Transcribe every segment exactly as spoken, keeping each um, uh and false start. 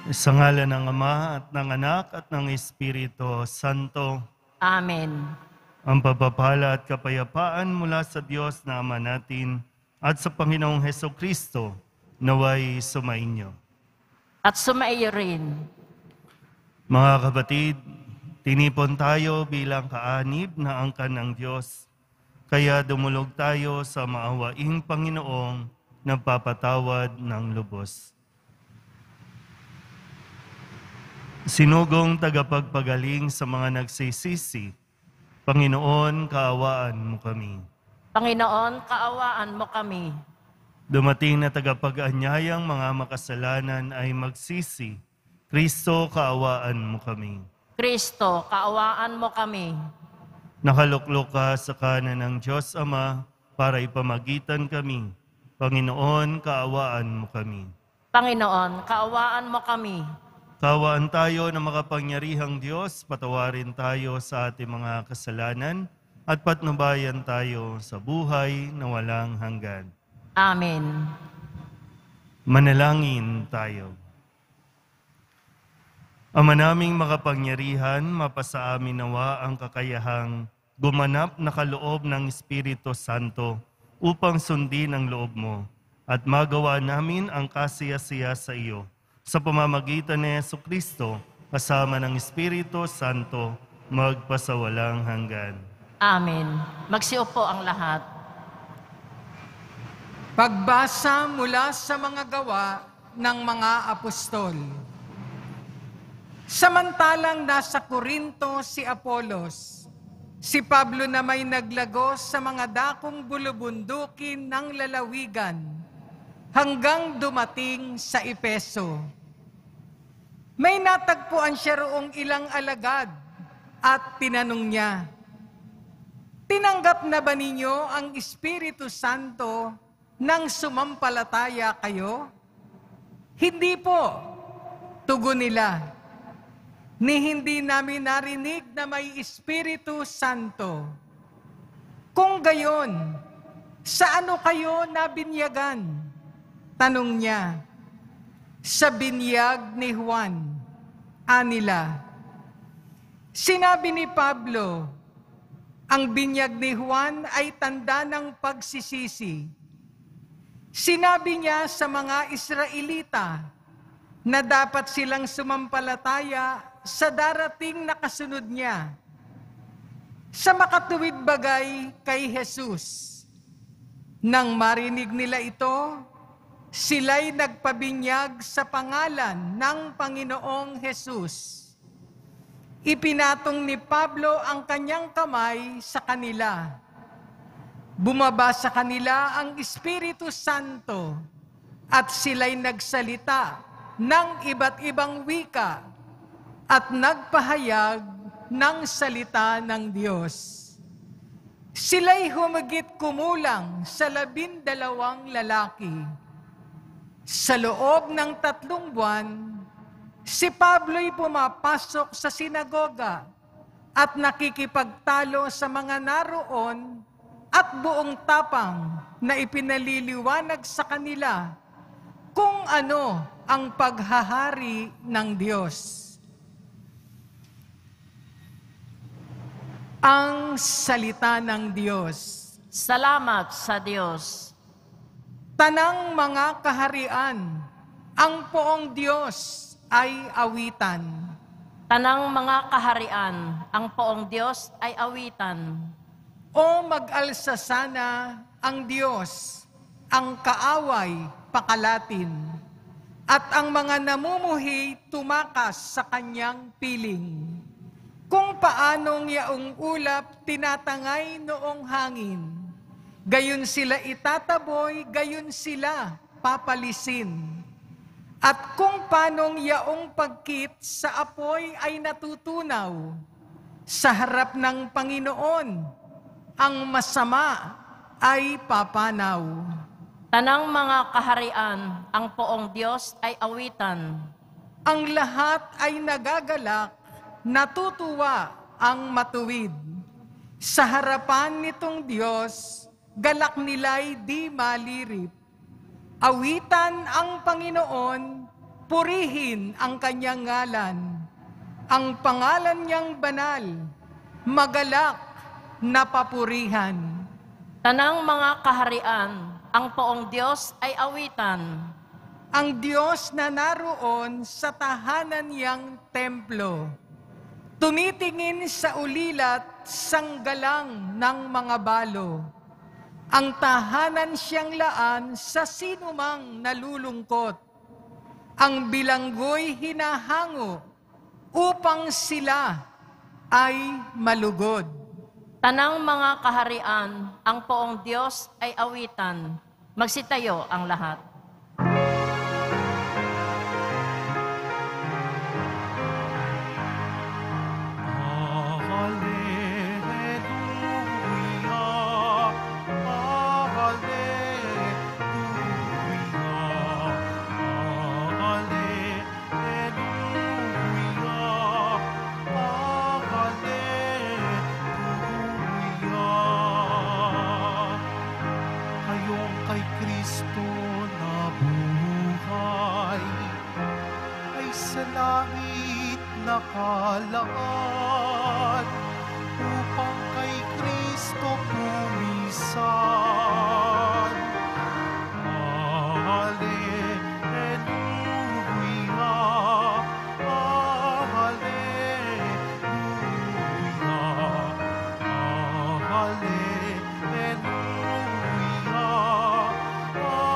Sa ngalan ng Ama at ng Anak at ng Espiritu Santo. Amen. Ang pagpapala at kapayapaan mula sa Diyos na Ama natin at sa Panginoong Hesukristo naway sumainyo. At sumaiyo rin. Mga kapatid, tinipon tayo bilang kaanib na angkan ng Diyos. Kaya dumulog tayo sa maawaing Panginoong nagpapatawad ng lubos. Sinugong tagapagpagaling sa mga nagsisisi, Panginoon, kaawaan mo kami. Panginoon, kaawaan mo kami. Dumating na tagapag-anyayang mga makasalanan ay magsisi, Kristo, kaawaan mo kami. Kristo, kaawaan mo kami. Nakaluklok ka sa kanan ng Diyos Ama para ipamagitan kami. Panginoon, kaawaan mo kami. Panginoon, kaawaan mo kami. Kaawaan tayo ng makapangyarihang Diyos, patawarin tayo sa ating mga kasalanan at patnubayan tayo sa buhay na walang hanggan. Amen. Manalangin tayo. Ama naming makapangyarihan, mapasa amin nawa ang kakayahang gumanap na kaloob ng Espiritu Santo upang sundin ang loob mo at magawa namin ang kasiyasiya sa iyo. Sa pamamagitan ni Jesucristo, kasama ng Espiritu Santo, magpasawalang hanggan. Amen. Magsiupo ang lahat. Pagbasa mula sa mga gawa ng mga apostol. Samantalang nasa Corinto si Apolos, si Pablo na may naglagos sa mga dakong bulubundukin ng lalawigan hanggang dumating sa Efeso. May natagpuan siya roong ilang alagad at tinanong niya, "Tinanggap na ba ninyo ang Espiritu Santo nang sumampalataya kayo?" "Hindi po," tugon nila, "ni hindi namin narinig na may Espiritu Santo." "Kung gayon, sa ano kayo nabinyagan?" tanong niya. "Sa binyag ni Juan," anila. Sinabi ni Pablo, ang binyag ni Juan ay tanda ng pagsisisi. Sinabi niya sa mga Israelita na dapat silang sumampalataya sa darating na kasunod niya, sa makatuwid bagay kay Jesus. Nang marinig nila ito, sila'y nagpabinyag sa pangalan ng Panginoong Jesus. Ipinatong ni Pablo ang kanyang kamay sa kanila. Bumaba sa kanila ang Espiritu Santo at sila'y nagsalita ng iba't ibang wika at nagpahayag ng salita ng Diyos. Sila'y humigit kumulang sa labindalawang lalaki. Sa loob ng tatlong buwan, si Pablo'y pumapasok sa sinagoga at nakikipagtalo sa mga naroon at buong tapang na ipinaliliwanag sa kanila kung ano ang paghahari ng Diyos. Ang salita ng Diyos. Salamat sa Diyos. Tanang mga kaharian, ang poong Diyos ay awitan. Tanang mga kaharian, ang poong Diyos ay awitan. O mag-alsa sana ang Diyos, ang kaaway pakalatin, at ang mga namumuhi tumakas sa kanyang piling. Kung paanong yaong ulap tinatangay noong hangin, gayon sila itataboy, gayon sila papalisin. At kung panong yaong pagkit sa apoy ay natutunaw, sa harap ng Panginoon, ang masama ay papanaw. Tanang mga kaharian, ang poong Diyos ay awitan. Ang lahat ay nagagalak, natutuwa ang matuwid. Sa harapan nitong Diyos, galak nila'y di malirip. Awitan ang Panginoon, purihin ang kanyang ngalan, ang pangalan niyang banal, magalak na papurihan. Tanang mga kaharian, ang poong Diyos ay awitan. Ang Diyos na naroon sa tahanan niyang templo, tumitingin sa ulilat sanggalang ng mga balo. Ang tahanan siyang laan sa sinumang nalulungkot. Ang bilanggo'y hinahango upang sila ay malugod. Tanang mga kaharian, ang poong Diyos ay awitan. Magsitayo ang lahat. Kay Kristo na buhay ay sa langit nakalaan upang kay Kristo pumisan. Hallelujah, hallelujah, hallelujah.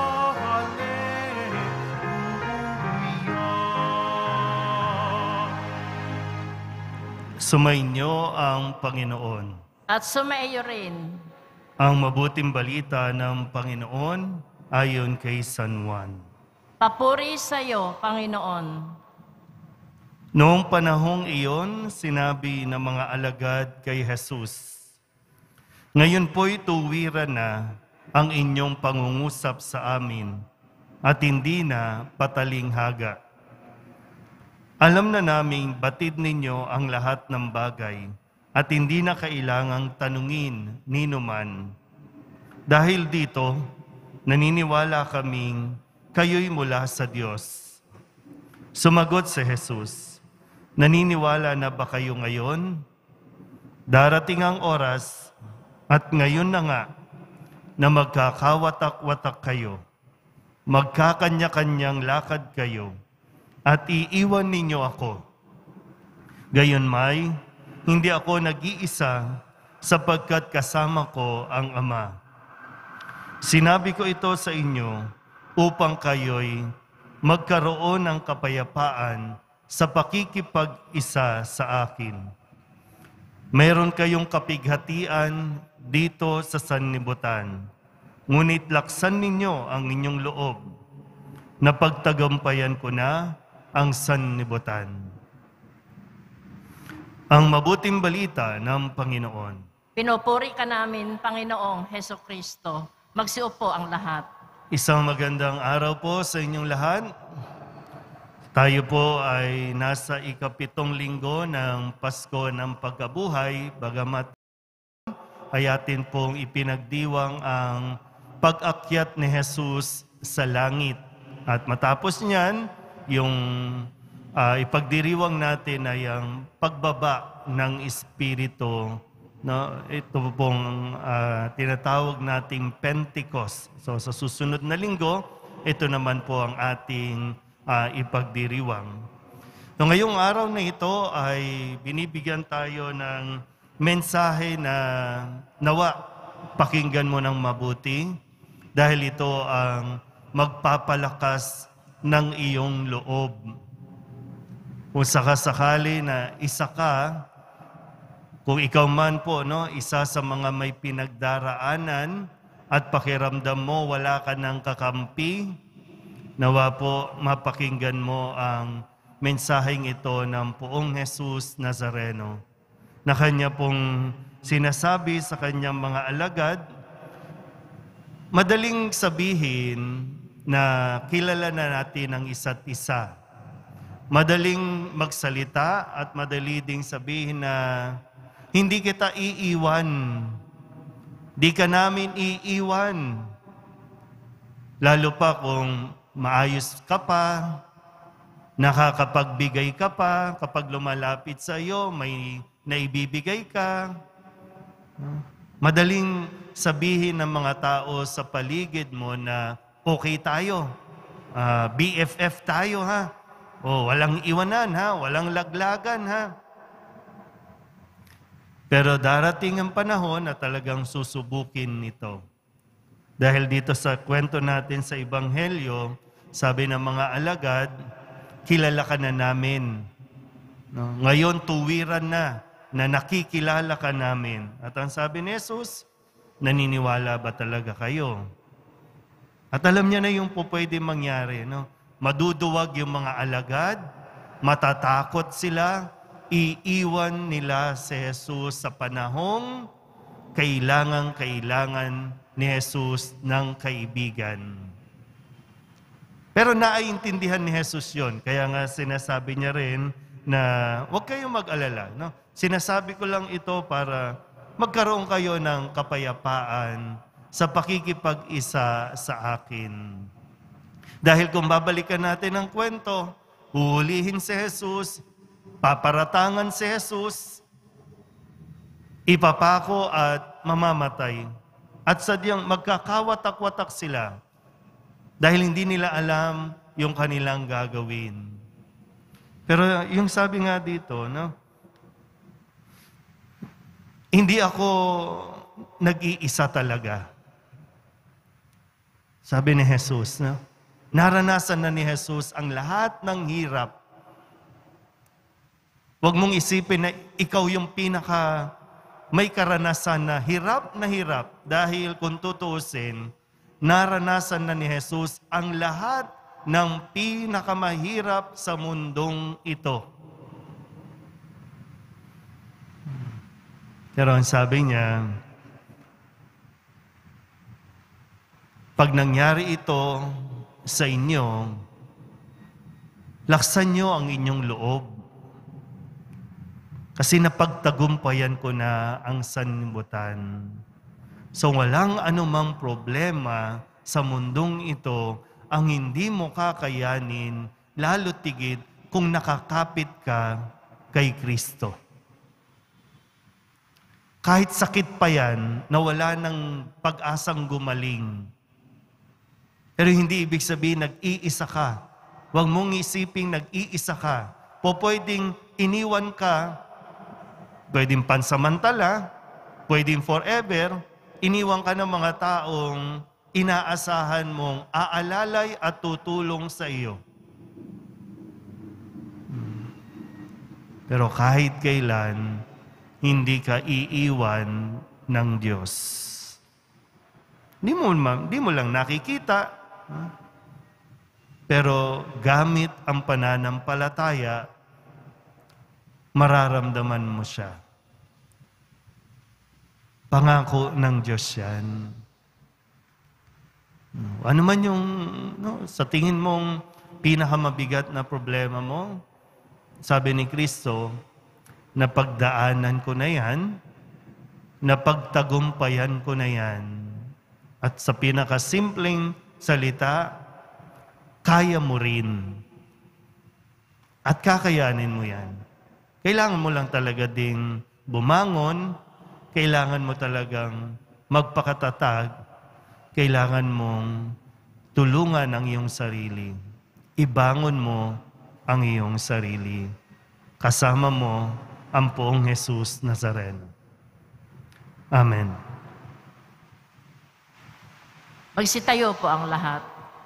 Sumainyo ang Panginoon. At sumaiyo rin. Ang mabuting balita ng Panginoon ayon kay San Juan. Papuri sa iyo, Panginoon. Noong panahong iyon, sinabi ng mga alagad kay Jesus, "Ngayon po'y tuwiran na ang inyong pangungusap sa amin at hindi na patalinghaga. Alam na naming batid ninyo ang lahat ng bagay at hindi na kailangang tanungin ninuman. Dahil dito, naniniwala kaming kayo'y mula sa Diyos." Sumagot si Jesus, "Naniniwala na ba kayo ngayon? Darating ang oras at ngayon na nga na magkakawatak-watak kayo, magkakanya-kanyang lakad kayo, at iiwan ninyo ako. Gayunmay, hindi ako nag-iisa sapagkat kasama ko ang Ama. Sinabi ko ito sa inyo upang kayo'y magkaroon ng kapayapaan sa pakikipag-isa sa akin. Meron kayong kapighatian dito sa sanlibutan, ngunit laksan ninyo ang inyong loob. Napagtagumpayan ko na ang sanlibutan." Ang mabuting balita ng Panginoon. Pinupuri ka namin, Panginoong Heso Kristo. Magsiupo ang lahat. Isang magandang araw po sa inyong lahat. Tayo po ay nasa ikapitong linggo ng Pasko ng Pagkabuhay, bagamat ay atin pong ipinagdiwang ang pag-akyat ni Jesus sa langit. At matapos niyan, yung uh, ipagdiriwang natin ay ang pagbaba ng Espiritu. No? Ito pong uh, tinatawag nating Pentecost. So sa susunod na linggo, ito naman po ang ating uh, ipagdiriwang. So ngayong araw na ito ay binibigyan tayo ng mensahe na nawa pakinggan mo ng mabuti dahil ito ang magpapalakas ng iyong loob. Kung sakasakali na isa ka, kung ikaw man po, no, isa sa mga may pinagdaraanan at pakiramdam mo wala ka ng kakampi, nawa po mapakinggan mo ang mensaheng ito ng Poong Jesus Nazareno na kanya pong sinasabi sa kanyang mga alagad. Madaling sabihin na kilala na natin ang isa't isa. Madaling magsalita at madali ding sabihin na hindi kita iiwan. Di ka namin iiwan. Lalo pa kung maayos ka pa, Nakakapagbigay ka pa, kapag lumalapit sa iyo, may naibibigay ka. Madaling sabihin ng mga tao sa paligid mo na okay tayo, ah, B F F tayo ha, o walang iwanan ha, walang laglagan ha. Pero darating ang panahon na talagang susubukin nito. Dahil dito sa kwento natin sa Ebanghelyo, sabi ng mga alagad, kilala ka na namin. No? Ngayon, tuwiran na, na nakikilala ka namin. At ang sabi ni Jesus, naniniwala ba talaga kayo? At alam niya na yung po pwede mangyari. No? Maduduwag yung mga alagad, matatakot sila, iiwan nila si Jesus sa panahong kailangan-kailangan ni Jesus ng kaibigan. Pero naiintindihan ni Jesus yon. Kaya nga sinasabi niya rin na huwag kayong mag-alala. No? Sinasabi ko lang ito para magkaroon kayo ng kapayapaan sa pakikipag-isa sa akin. Dahil kung babalikan natin ang kwento, huhulihin si Jesus, paparatangan si Jesus, ipapako at mamamatay. At sadyang magkakawatak-watak sila dahil hindi nila alam yung kanilang gagawin. Pero yung sabi nga dito, no? Hindi ako nag-iisa talaga. Sabi ni Jesus, no? Naranasan na ni Jesus ang lahat ng hirap. Huwag mong isipin na ikaw yung pinaka may karanasan na hirap na hirap dahil kung tutuusin, naranasan na ni Jesus ang lahat ng pinakamahirap sa mundong ito. Pero ang sabi niya, pag nangyari ito sa inyo, laksan niyo ang inyong loob. Kasi napagtagumpayan ko na ang sanlibutan. So walang anumang problema sa mundong ito ang hindi mo kakayanin, lalo tigit kung nakakapit ka kay Kristo. Kahit sakit pa yan, na wala ng pag-asang gumaling. Pero hindi ibig sabihin nag-iisa ka. Huwag mong isiping nag-iisa ka. Po pwedeng iniwan ka, pwedeng pansamantala, pwedeng forever, iniwan ka ng mga taong inaasahan mong aalalay at tutulong sa iyo. Pero kahit kailan, hindi ka iiwan ng Diyos. Di mo, di mo lang nakikita, pero gamit ang pananampalataya, mararamdaman mo siya. Pangako ng Diyos yan. Ano man yung no, sa tingin mong pinakamabigat na problema mo, sabi ni Kristo, napagdaanan ko na yan, napagtagumpayan ko na yan. At sa pinakasimpleng salita, kaya mo rin. At kakayanin mo yan. Kailangan mo lang talaga ding bumangon, kailangan mo talagang magpakatatag, kailangan mong tulungan ang iyong sarili. Ibangon mo ang iyong sarili. Kasama mo ang poong Jesus Nazareno. Amen. Magsitayo po ang lahat.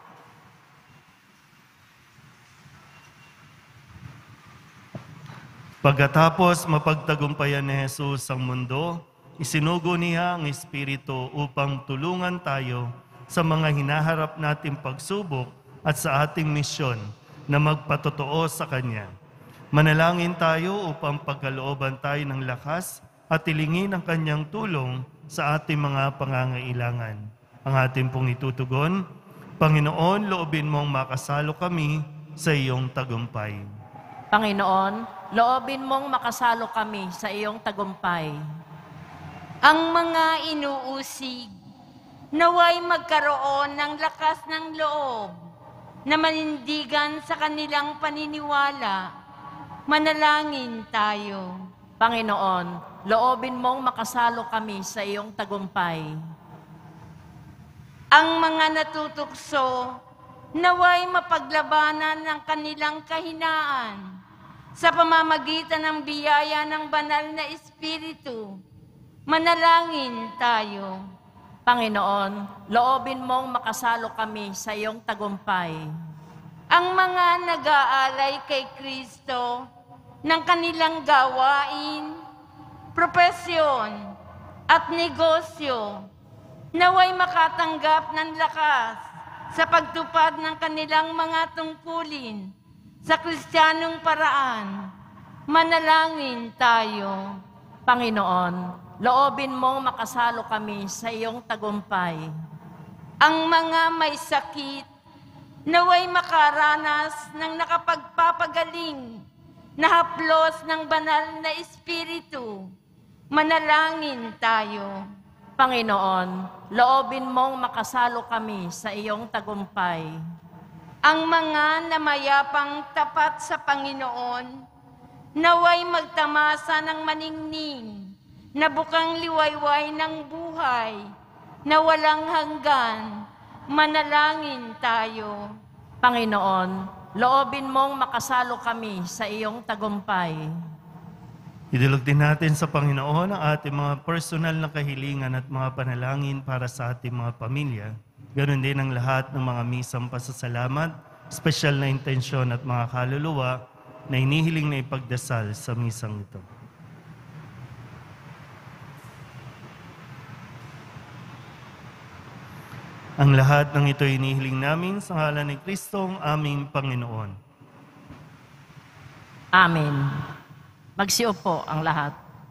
Pagkatapos mapagtagumpayan ni Jesus ang mundo, isinugo niya ang Espiritu upang tulungan tayo sa mga hinaharap nating pagsubok at sa ating misyon na magpatotoo sa Kanya. Manalangin tayo upang pagkalooban tayo ng lakas at tilingin ang Kanyang tulong sa ating mga pangangailangan. Ang ating pong itutugon, Panginoon, loobin mong makasalo kami sa iyong tagumpay. Panginoon, loobin mong makasalo kami sa iyong tagumpay. Ang mga inuusig, naway magkaroon ng lakas ng loob na manindigan sa kanilang paniniwala. Manalangin tayo. Panginoon, loobin mong makasalo kami sa iyong tagumpay. Ang mga natutukso, naway mapaglabanan ng kanilang kahinaan sa pamamagitan ng biyaya ng banal na Espiritu. Manalangin tayo. Panginoon, loobin mong makasalo kami sa iyong tagumpay. Ang mga nag-aalay kay Kristo ng kanilang gawain, propesyon at negosyo, naway makatanggap ng lakas sa pagtupad ng kanilang mga tungkulin sa Kristiyanong paraan. Manalangin tayo. Panginoon, loobin mong makasalo kami sa iyong tagumpay. Ang mga may sakit, naway makaranas ng nakapagpapagaling na haplos ng banal na Espiritu. Manalangin tayo. Panginoon, loobin mong makasalo kami sa iyong tagumpay. Ang mga namayapang tapat sa Panginoon, naway magtamasa ng maningning na bukang liwayway ng buhay na walang hanggan. Manalangin tayo. Panginoon, loobin mong makasalo kami sa iyong tagumpay. Idulog din natin sa Panginoon ang ating mga personal na kahilingan at mga panalangin para sa ating mga pamilya. Ganon din ang lahat ng mga misang pasasalamat, espesyal na intensyon at mga kaluluwa na inihiling na ipagdasal sa misang ito. Ang lahat ng ito inihiling namin sa ngalan ni Kristong aming Panginoon. Amen. Magsiupo ang lahat.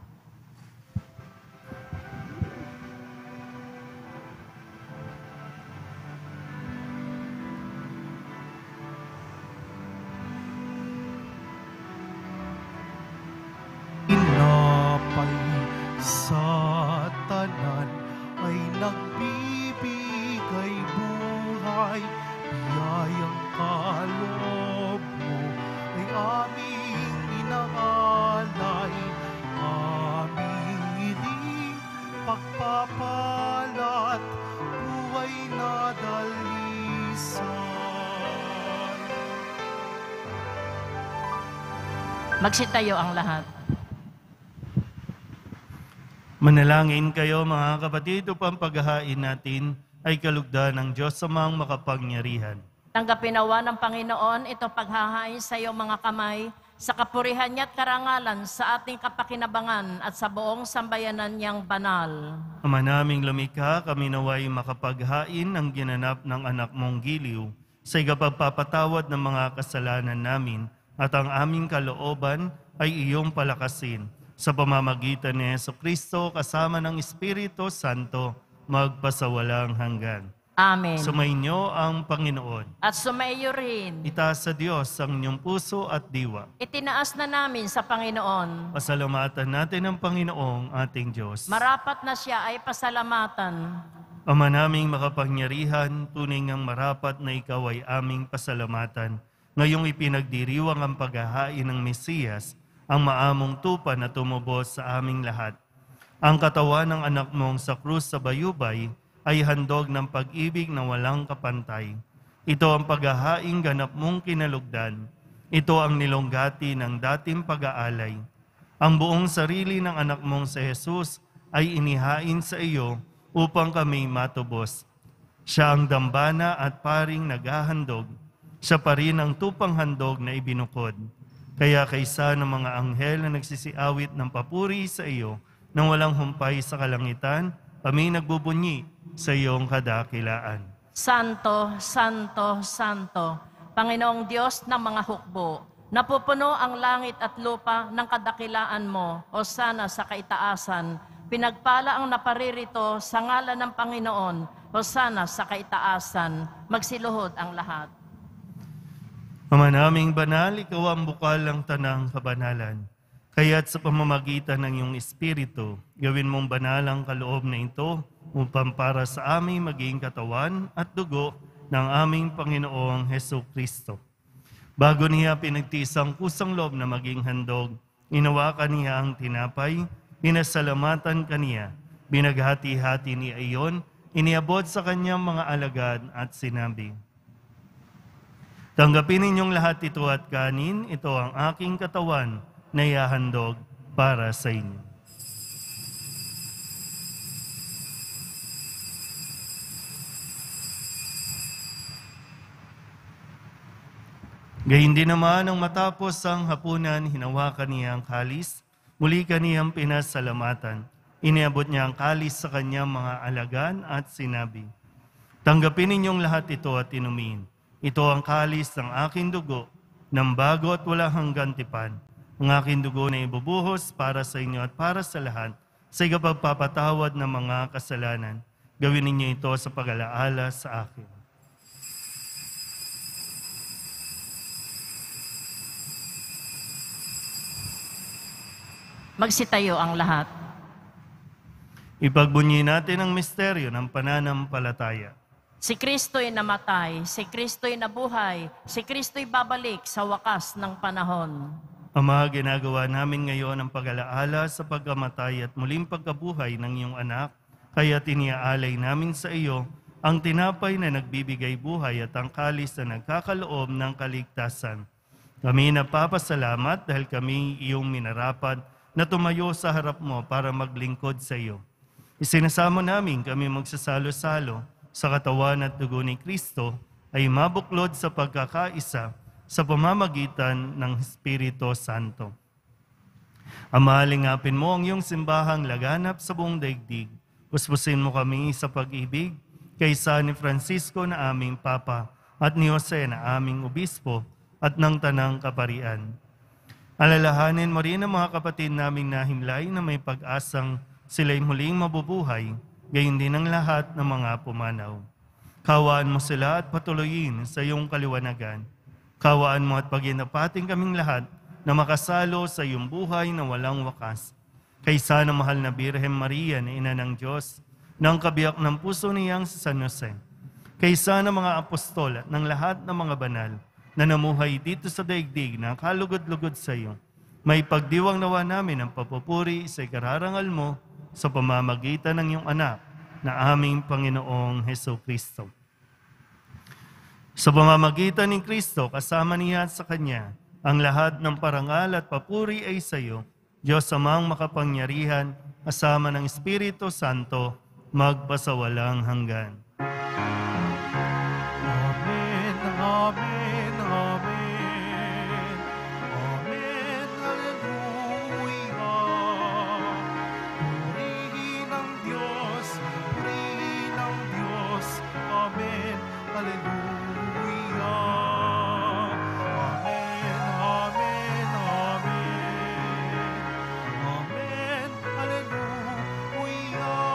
Inapay sa tanan ay nagbibigay buhay. Biyayang kaloob mo ay aming inaalay. Aming hiling pagpapalat, buhay na dalisay. Magsitayo ang lahat. Manalangin kayo mga kapatid upang paghahain natin ay kalugdan ng Diyos Amang makapangyarihan. Tanggapin nawa ng Panginoon ito paghahain sa iyong mga kamay sa kapurihan niya at karangalan sa ating kapakinabangan at sa buong sambayanan niyang banal. Ama naming lumikha, kami naway makapaghain ng ginanap ng anak mong giliw sa ikapagpapatawad ng mga kasalanan namin at ang aming kalooban ay iyong palakasin. Sa pamamagitan ni Jesucristo kasama ng Espiritu Santo, magpasawalang hanggan. Amen. Sumainyo ang Panginoon. At sumaiyo rin. Itaas sa Diyos ang inyong puso at diwa. Itinaas na namin sa Panginoon. Pasalamatan natin ang Panginoong ating Diyos. Marapat na siya ay pasalamatan. Ama naming makapangyarihan, tunay ngang marapat na ikaw ay aming pasalamatan. Ngayong ipinagdiriwang ang paghahain ng Mesiyas, ang maamong tupa na tumubos sa aming lahat. Ang katawan ng anak mong sa krus sa bayubay ay handog ng pag-ibig na walang kapantay. Ito ang paghahaing ganap mong kinalugdan. Ito ang nilonggati ng dating pag-aalay. Ang buong sarili ng anak mong si Jesus ay inihain sa iyo upang kami matubos. Siya ang dambana at paring naghahandog. Siya pa rin ang tupang handog na ibinukod. Kaya kaysa ng mga anghel na nagsisiawit ng papuri sa iyo nang walang humpay sa kalangitan, kami nagbubunyi sa iyong kadakilaan. Santo, Santo, Santo, Panginoong Diyos ng mga hukbo, napupuno ang langit at lupa ng kadakilaan mo, o sana sa kaitaasan, pinagpala ang naparirito sa ngalan ng Panginoon, o sana sa kaitaasan, magsiluhod ang lahat. Ama naming banal, ikaw ang bukal ng tanang kabanalan. Kaya't sa pamamagitan ng iyong Espiritu, gawin mong banal ang kaloob na ito upang para sa aming maging katawan at dugo ng aming Panginoong Heso Kristo. Bago niya pinagtiis ang kusang loob na maging handog, inawakan niya ang tinapay, pinasalamatan kaniya, binaghati-hati niya iyon, iniabot sa kanyang mga alagad at sinabi, "Tanggapin ninyong lahat ito at kanin, ito ang aking katawan na ihahandog para sa inyo." Gayun din naman ang matapos ang hapunan, hinawakan niya ang kalis, muli kaniyang pinasalamatan. Iniabot niya ang kalis sa kanyang mga alagan at sinabi, "Tanggapin ninyong lahat ito at inumin. Ito ang kalis ng aking dugo, ng bago at walang hanggang tipan. Ang aking dugo na ibubuhos para sa inyo at para sa lahat, sa ikapagpapatawad ng mga kasalanan. Gawin ninyo ito sa pag-alaala sa akin." Magsitayo ang lahat. Ipagbunyi natin ang misteryo ng pananampalataya. Si Kristo'y namatay, si Kristo'y nabuhay, si Kristo'y babalik sa wakas ng panahon. Ama, ginagawa namin ngayon ang pag-alaala sa pagkamatay at muling pagkabuhay ng iyong anak, kaya tiniaalay namin sa iyo ang tinapay na nagbibigay buhay at ang kalis na nagkakaloob ng kaligtasan. Kami napapasalamat dahil kami iyong minarapat na tumayo sa harap mo para maglingkod sa iyo. Isinasamo namin kami magsasalo-salo sa katawan at dugo ni Kristo ay mabuklod sa pagkakaisa sa pamamagitan ng Espiritu Santo. Ama, lingapin mo ang iyong simbahang laganap sa buong daigdig. Puspusin mo kami sa pag-ibig kaysa ni Francisco na aming Papa at ni Jose na aming Obispo at ng Tanang Kaparian. Alalahanin mo rin ang mga kapatid naming nahimlay na may pag-asang sila'y muling mabubuhay, gayon din ang lahat ng mga pumanaw. Kawaan mo sila at patuloyin sa iyong kaliwanagan. Kawaan mo at paginapating kaming lahat na makasalo sa iyong buhay na walang wakas. Kaysa ng mahal na Birhen Maria na Ina ng Diyos, ng kabiyak ng puso niyang si San Jose. Kaysa ng mga apostol at ng lahat ng mga banal, na namuhay dito sa daigdig na kalugod-lugod sa iyo. May pagdiwang nawa namin ang papupuri sa ikararangal mo sa pamamagitan ng iyong anak na aming Panginoong Heso Kristo. Sa pamamagitan ni Kristo, kasama niya at sa Kanya, ang lahat ng parangal at papuri ay sa iyo, Diyos amang makapangyarihan, kasama ng Espiritu Santo, magpasawalang hanggan. Amen, amen, amen. Amen, hallelujah. Purihin ang Diyos, purihin ang Diyos. Amen, hallelujah. Amen, amen, amen. Amen, hallelujah.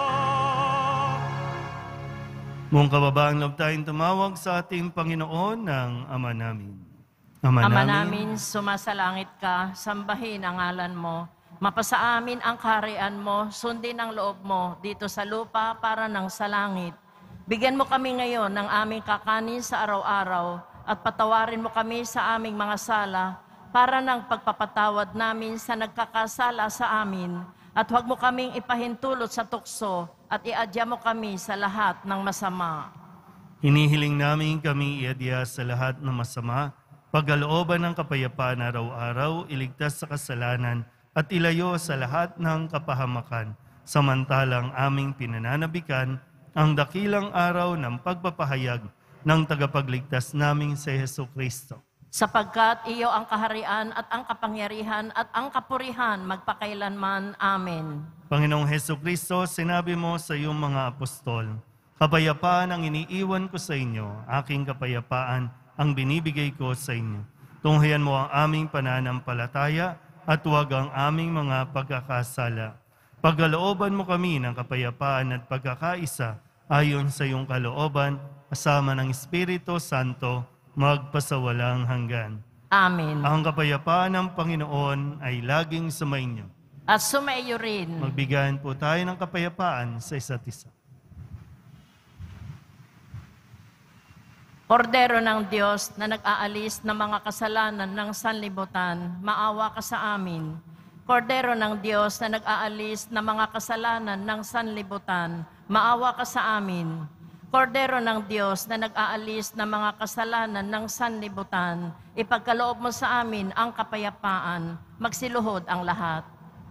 Mong kababaang loob tayong tumawag sa ating Panginoon ng Ama namin. Ama namin, sumasalangit ka, sambahin ang ngalan mo. Mapasa amin ang kaharian mo, sundin ang loob mo dito sa lupa para ng sa langit. Bigyan mo kami ngayon ng aming kakanin sa araw-araw at patawarin mo kami sa aming mga sala para ng pagpapatawad namin sa nagkakasala sa amin. At huwag mo kaming ipahintulot sa tukso at iadya mo kami sa lahat ng masama. Hinihiling namin kami iadya sa lahat ng masama, pagkalooban ng kapayapaan araw-araw, iligtas sa kasalanan at ilayo sa lahat ng kapahamakan, samantalang aming pinananabikan ang dakilang araw ng pagpapahayag ng tagapagligtas naming si Heso Kristo. Sapagkat iyo ang kaharian at ang kapangyarihan at ang kapurihan magpakailanman. Amen. Panginoong Heso Kristo, sinabi mo sa iyong mga apostol, kapayapaan ang iniiwan ko sa inyo, aking kapayapaan ang binibigay ko sa inyo. Tunghayan mo ang aming pananampalataya at huwag ang aming mga pagkakasala. Pagkalooban mo kami ng kapayapaan at pagkakaisa ayon sa iyong kalooban, kasama ng Espiritu Santo, magpasawalang hanggan. Amen. Ang kapayapaan ng Panginoon ay laging sumainyo. At sumaiyo rin. Magbigayan po tayo ng kapayapaan sa isa't isa. Kordero ng Diyos na nag-aalis ng mga kasalanan ng sanlibutan, maawa ka sa amin. Kordero ng Diyos na nag-aalis ng mga kasalanan ng sanlibutan, maawa ka sa amin. Kordero ng Diyos na nag-aalis ng mga kasalanan ng sanlibutan, ipagkaloob mo sa amin ang kapayapaan, magsiluhod ang lahat.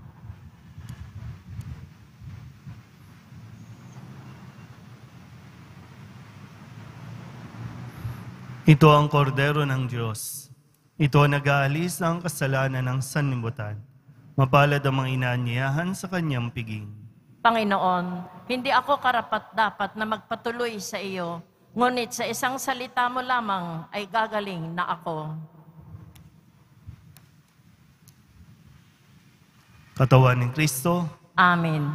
Ito ang kordero ng Diyos. Ito ang nag-aalis ng kasalanan ng sanlibutan. Mapalad ang mga inaanyayahan sa kanyang piging. Panginoon, hindi ako karapat-dapat na magpatuloy sa iyo, ngunit sa isang salita mo lamang ay gagaling na ako. Katawan ng Kristo, Amen.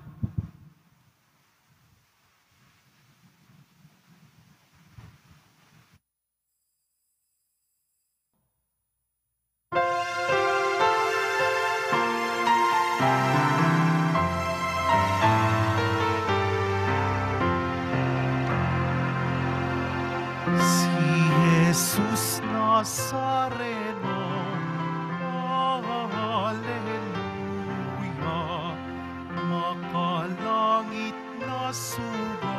Si Jesus Nazareno, Hallelujah, makalangit na sugo,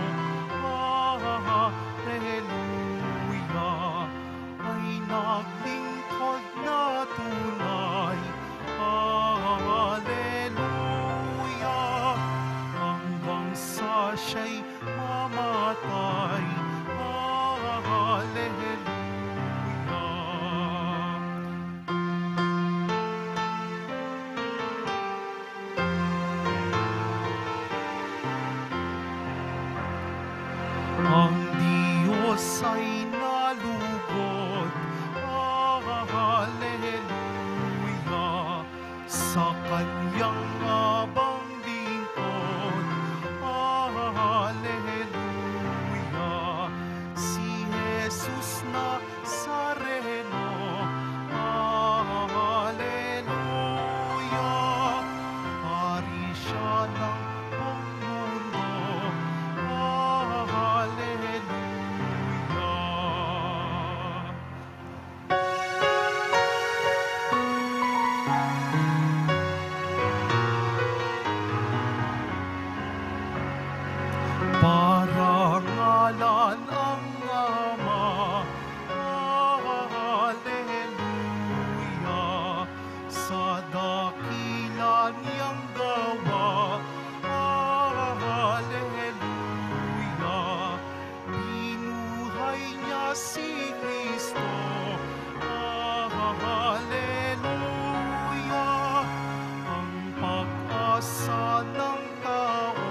Hallelujah, ay naglingkod na tunay, Hallelujah, hanggang sa siya'y mamatay, Hallelujah. Ang Diyos ay nalugod, Hallelujah, sa kanyang abang lingkod, Hallelujah, si Jesus Nazareno, Hallelujah, hari siya ng pangmundo, Hallelujah. Parangalan ang Ama, Hallelujah, sa dakila niyang gawa, Hallelujah, binuhay niya si Kristo, Hallelujah, ang pag-asa ng tao,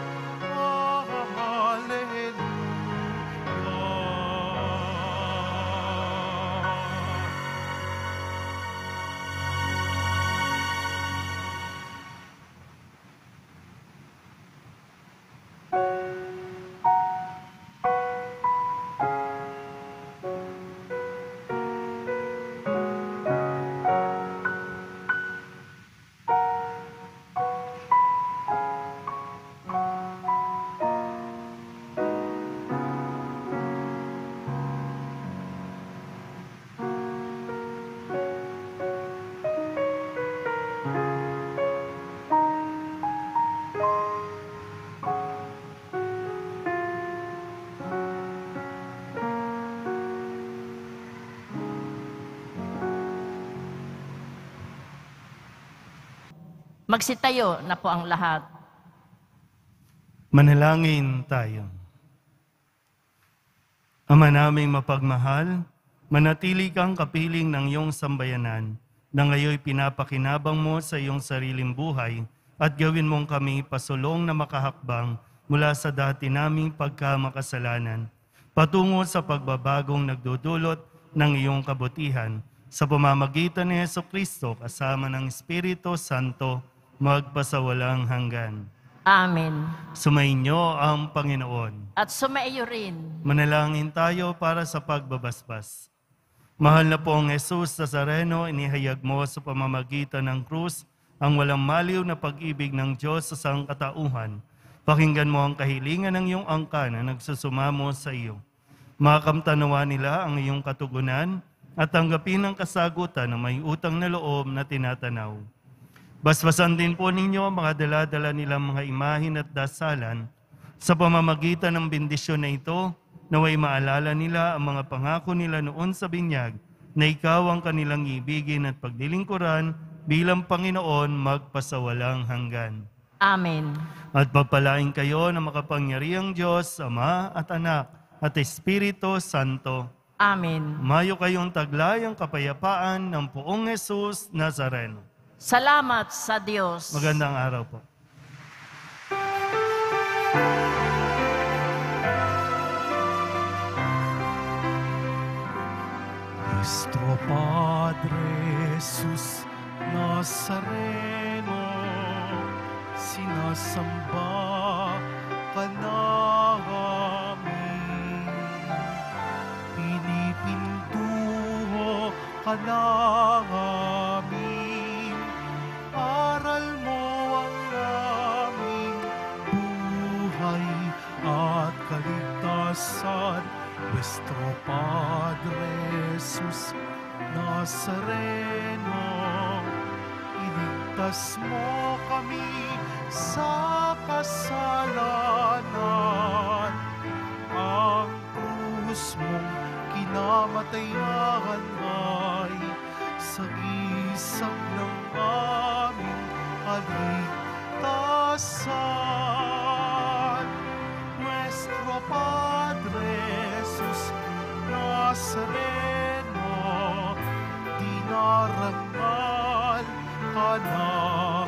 Magsitayo na po ang lahat. manalangin tayo. Ama naming mapagmahal, manatili kang kapiling ng iyong sambayanan na ngayoy pinapakinabang mo sa iyong sariling buhay at gawin mong kami pasulong na makahakbang mula sa dati naming pagkamakasalanan patungo sa pagbabagong nagdudulot ng iyong kabutihan sa pamamagitan ni Jesucristo kasama ng Espiritu Santo magpasawalang hanggan. Amen. Sumainyo ang Panginoon. At sumaiyo rin. Manalangin tayo para sa pagbabasbas. Mahal na pong Jesus Nazareno, inihayag mo sa pamamagitan ng krus ang walang maliw na pag-ibig ng Diyos sa sangkatauhan. Pakinggan mo ang kahilingan ng iyong angkan na nagsusumamo sa iyo. Makamtanawa nila ang iyong katugunan at tanggapin ang kasagutan ng may utang na loob na tinatanaw. Basbasan din po ninyo ang mga dala-dala nilang mga imahin at dasalan sa pamamagitan ng bendisyon na ito, naway maalala nila ang mga pangako nila noon sa binyag na ikaw ang kanilang ibigin at paglilingkuran bilang Panginoon magpasawalang hanggan. Amen. At pagpalain kayo ng makapangyarihang Diyos, Ama at Anak at Espiritu Santo. Amen. Mayo kayong taglayang kapayapaan ng Poong Jesus Nazareno. Salamat sa Diyos. Magandang araw po. Nuestro Padre Jesus Nazareno, sinasamba ka namin, pinipintuho ka namin, aral mo ang aming buhay at kaligtasan. Nuestro Padre Jesus Nazareno, iligtas mo kami sa kasalanan. Ang krus mong kinamatayan ay sagisag ng aming kaligtasan. Nuestro Padre Jesus Nazareno, dinarangal ka namin.